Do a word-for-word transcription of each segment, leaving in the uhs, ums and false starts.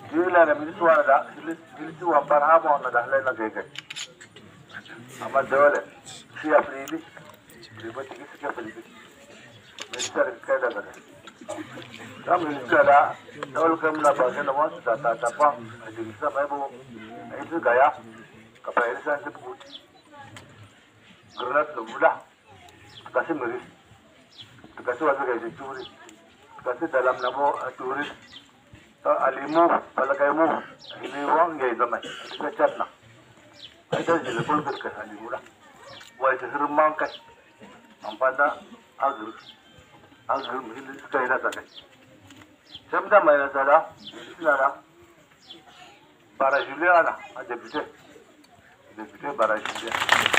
Jila na ministro wana da, ministro wa parhama wana da hala na gege. Ama dole, si Aprili, riba tigi si Aprili. Minister kada kada. Kami minister da, dole kami na bahasa na wasu da ta ta pa, jadi kita mai bo, itu gaya, kapal ini saya sebut, granat mudah, kasih meris, kasih wasu gaya curi, kasih dalam namo turis. Alimu, palagay mo, ini wang gay zaman, ini chat na. Ada jadi pulgar ke alimu lah. Wah itu seremang kan, ampada agur, agur mungkin sekali dah saja. Semua mana saja, ini saja. Para Julia lah, ada bute, ada bute para Julia.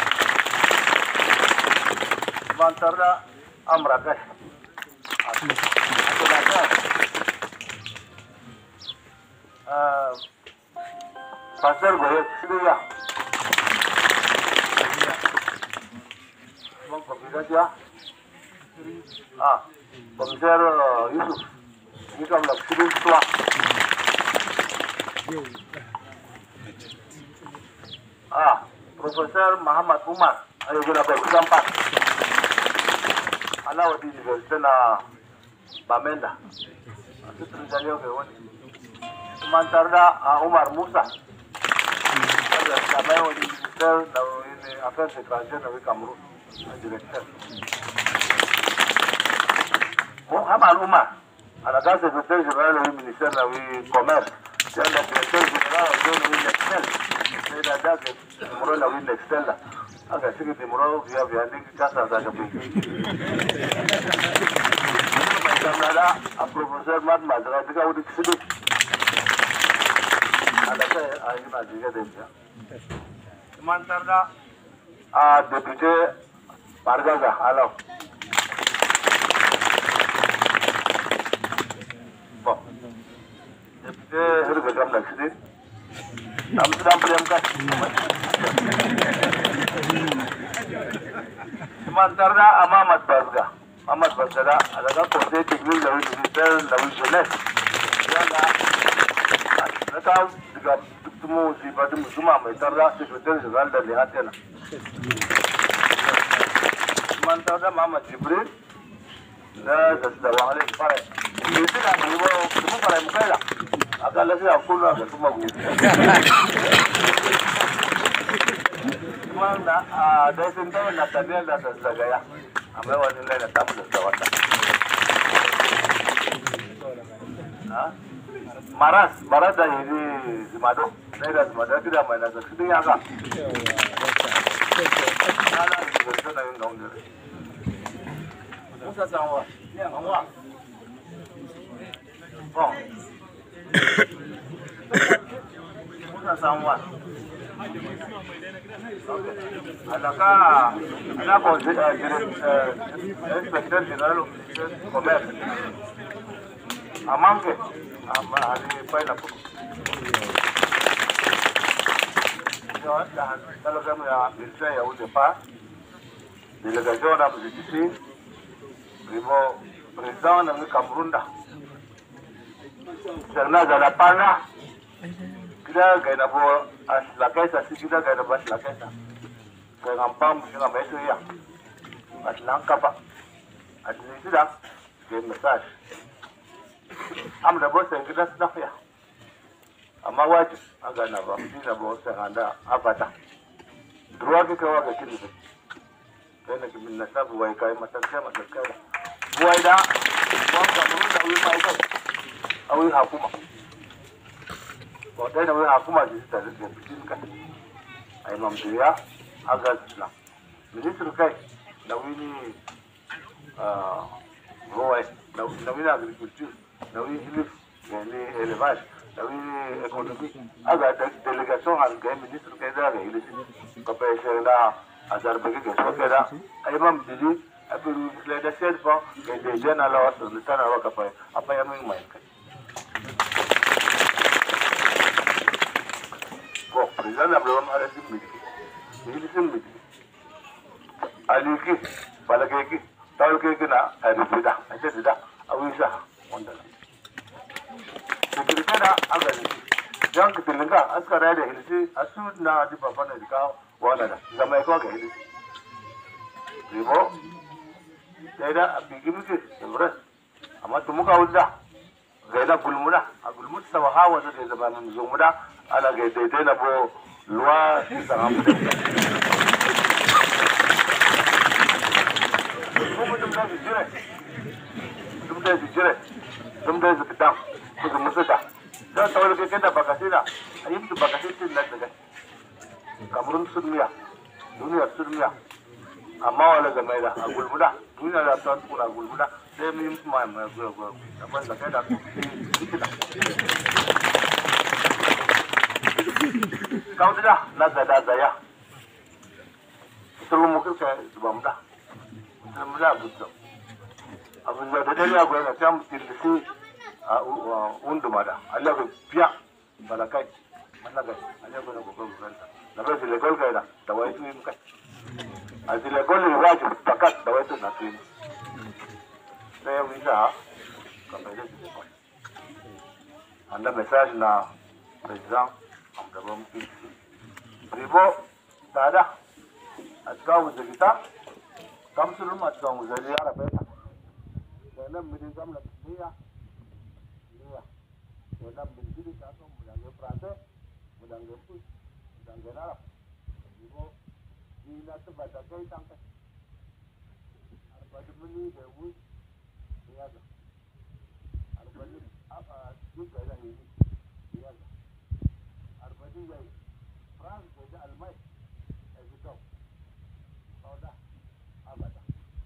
Mantarlah amrakas. Aku nak. Pasar gue sini ya. Mau kopinya dia. Ah, Komisar Yusuf. Ini kan lagi sini tua. Ah, Profesor Muhammad Umar. Ayo kita berjumpa. Anak waktu universitas na Bamenda. Itu terjadi apa ini? Mantarda Umar Musa. Ada kami yang di minister, tahu ini affaires étrangères dari Kamerun, directeur. Muhammad Umar, ada kan secrétaire général dari minister dari commerce, dan directeur général dari Nextel. Saya ada ke Muro dari Nextel lah. Agak sedikit Muro via via ni kita sahaja pergi. Macam ada Profesor Mat Mazra juga udah sedikit. Ada saya akhirnya juga dia. Sementara ah deputi Pargaga, halo. Bo. Deputi harga jam nak sini. Nam sedang berangkat. Sementara Ahmad Barga, Ahmad Barga ada kan konsep teknik dari minister dari jeunesse. Yang tahu juga ketemu si Badu Musuma, Mentara Sekretari Jenderal dan Lihatnya. Sementara Muhammad Jibril, dah sudah wangale pare. Ini kan dulu ketemu pare muka lah. Agak lagi aku lah ketemu aku. Mana ada sentuh nak tadi ada sudah gaya. Ambil wajib lain tak boleh jawab. Ah? Maras, Maras dah ini Zumado, saya dah Zumado tidak main lagi. Sedih agak. Mana itu dah yang dongger. Musa sama, sama. Oh. Musa sama. Adakah ada konsep inspektor jeneral komersi? Amang ke? Ama hari pernah pun. Kalau kami ambil saya udah pas, delegasi orang berjudi, ribu presiden yang Kamerun dah. Karena ada panah, kita gaya nabo as lakai sasi kita gaya nabo as lakai sa. Gaya ngampam mesti ngambil itu ya. As langkah pak, as ini sudah gaya mesaj. Am da bos yang kita sudah ya. Amma wajib agak nabo, mesti nabo yang ada apa dah. Dua kita waga kini. Kena kita nasa buai kai macam saya macam saya. Buai dah, buang Kamerun dah uih mai awi hakuma. Kalau dah awi hakuma jadi tak ada yang kan. Imam dia agak Islam. Minister kai, nawi ni, roy, nawi ni agriculture, nawi hilis, ni elevage, nawi ekonomi. Agak delegasi harga minister kai dah agak hilis. Kapal saya azar bagi gesok kai dah. Imam jadi, apa lu seleda serba, kai dia nala waktu ni tanah awak kapal, apa yang main kai. Kok presiden belum ada di media, ini di media. Aliki, palagi, tahu ke kena ada tidak, ada tidak, awisa, onda. kiri kada aga ni yang kitilinga askara da hilisi asu na di baba na dika wala da zama ko ga hilisi ribo da bigi muke sabran amma tumu ka wudda ga da gulmuna a gulmut sawa hawa da zamanin zumuda ala ga daidai na bo luwa ta hamu da kuma dum da jire dum da jire dum da zakdam ko musu da da tawar ke kada bakasira ayyuka da bakasitin nan daga kamrun sunniya duniya sunniya amma wala ga mai da a gulmuda duniya da ta kula gulmuda sai mun yi mai mai gura gura amma da kai da kau dah na da da ya tulu mukil ka subam da subam da buto abun da da ya gwa na tam tilisi a undu mada Allah ko biya balakai managa Allah ko ko ko ganta da ba sile gol kai da da wai tu mu kai azile gol ni wajib takat da wai tu na tu saya bisa kampai da ko anda message na president amda bom ki ribo tada atka wuzita kam sulum atka wuzali ya rabeta dan midin kam la dia dia dan midin ta so mudange prate mudange pu mudange na ribo ina ta bata kai tangka arba dumni de wu ya da arba ni apa juga ya ini ya arba ni ya France ko da almai ai bito sauda abada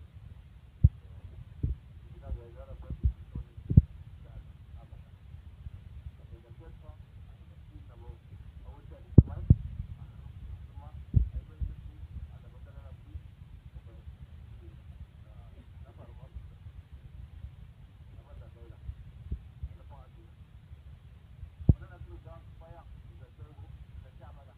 ina da yara ba abada da ke so ina bo awuta mai kuma ai ba ni ala badala na bi na faru ba na ba da dole na fa ati wannan su da baya da tsaro da jama'a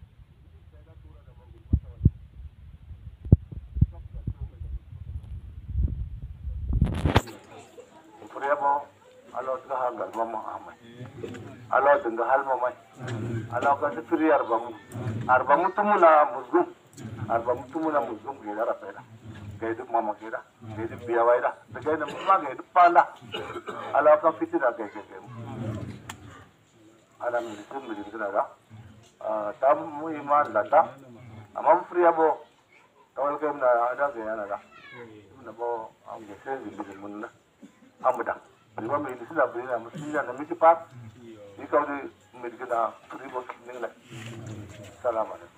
Priabo alo tga hangal mama amai alo tga hal mama alo ka sifiri arbamu arbamu tumuna musgum arbamu tumuna musgum ge dara pera ge du mama ge da ge du biya waida ge da mama ge du pala alo ka fitira ge ge ge ala mi tum mi dira da tam mu iman lata amam priabo tawal ke na ada ge ana da na bo am ge se bi mun amda riba mi disila bina musila na miti pat ikau di mi dikena riba ningla salamat